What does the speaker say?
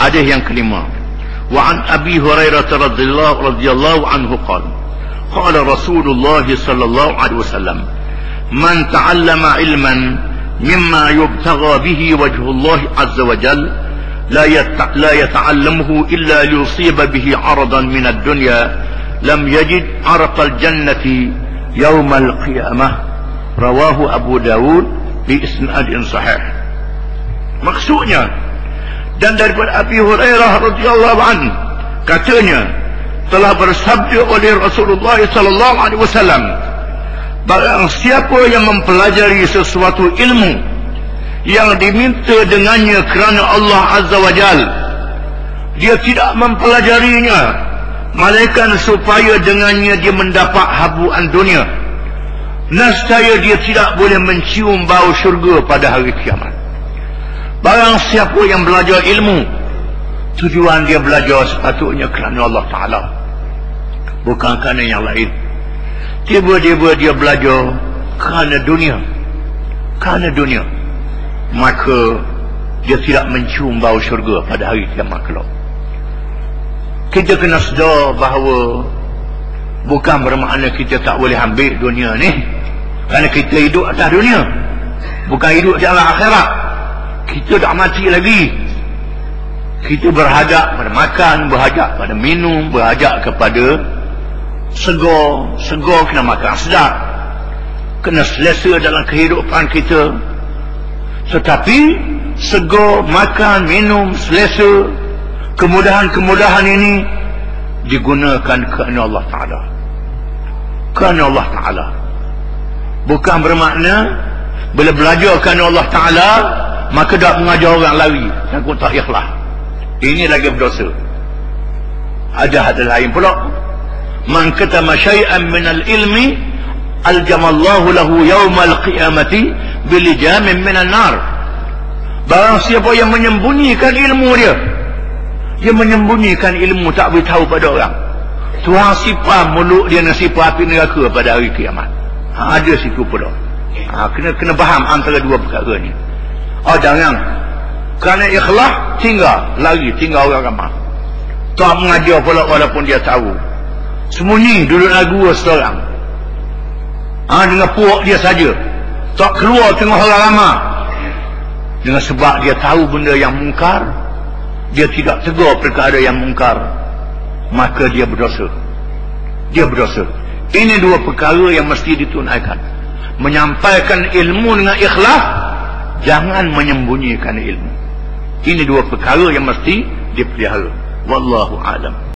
Hadis yang kelima. Wa an Abi Hurairah radhiyallahu anhu qala qala Rasulullah sallallahu alaihi wasallam man ta'allama ilman mimma yubtagha bihi wajhullah azza wa jalla la yata'allamuhu illa liyusiba bihi 'aradan min ad-dunya lam yajid 'araqal jannati yaumal qiyamah. Rawahu Abu Dawud bi isnadin sahih. Maksudnya, dan daripada Abi Hurairah radhiyallahu anhu katanya telah bersabda oleh Rasulullah sallallahu alaihi wasallam, barang siapa yang mempelajari sesuatu ilmu yang diminta dengannya kerana Allah azza wa jalla, dia tidak mempelajarinya malaikat supaya dengannya dia mendapat habuan dunia, nescaya dia tidak boleh mencium bau syurga pada hari kiamat. Barang siapa yang belajar ilmu, tujuan dia belajar sepatutnya kerana Allah Ta'ala, bukan kerana yang lain. Tiba-tiba dia belajar kerana dunia, maka dia tidak mencium bau syurga pada hari kiamat kelak. Kita kena sedar bahawa bukan bermakna kita tak boleh ambil dunia ni, kerana kita hidup atas dunia, bukan hidup di alam akhirat. Kita tak mati lagi. Kita berhajat pada makan, berhajat pada minum, berhajat kepada segar kena makan sedap, kena selesa dalam kehidupan kita. Tetapi segar, makan, minum, selesa, kemudahan-kemudahan ini digunakan kerana Allah Ta'ala, kerana Allah Ta'ala. Bukan bermakna bila belajar kerana Allah Ta'ala maka tak mengajar orang lari, takut tak ikhlas. Ini lagi berdosa. Ada hadis lain pula, man katama syai'an minal ilmi aljamallahu lahu yawmal qiyamati bilijamin minan nar. Barang siapa yang menyembunyikan ilmu dia menyembunyikan ilmu, tak beritahu pada orang, Tuhan sipah mulut dia nak sipah api neraka pada hari kiamat. Ada situ pula. Kena faham antara dua perkara ni. Jangan kerana ikhlas tinggal orang ramai, tak mengajar pula walaupun dia tahu, sembunyi duduk lagu seorang, dengan puak dia saja, tak keluar tengah orang ramai, dengan sebab dia tahu benda yang mungkar, dia tidak tegur perkara yang mungkar, maka dia berdosa. Ini dua perkara yang mesti ditunaikan. Menyampaikan ilmu dengan ikhlas, jangan menyembunyikan ilmu. Ini dua perkara yang mesti dipelihara. Wallahu a'lam.